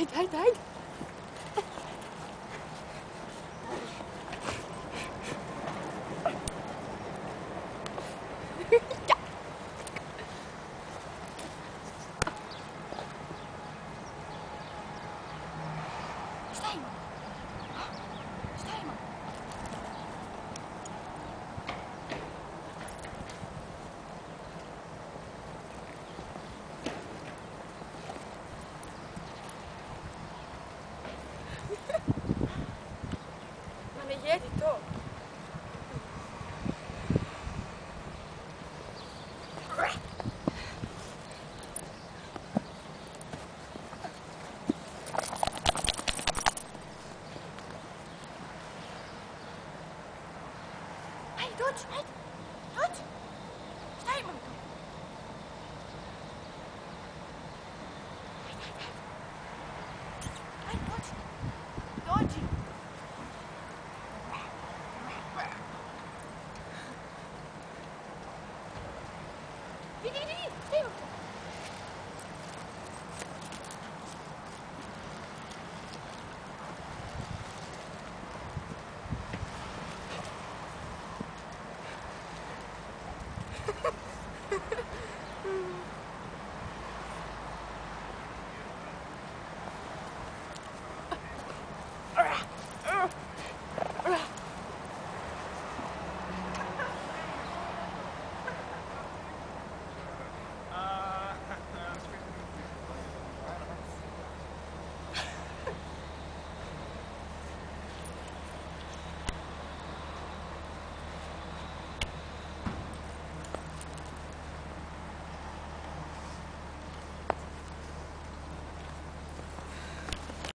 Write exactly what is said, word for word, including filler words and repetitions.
هيدا هيدا هيدا jedi to. Hej, dođi, hej, dođi. Šta imam tu? Hej, hej, hej. Hej, dođi, dođi. Vidi, vidi, šta imam tu? Mm.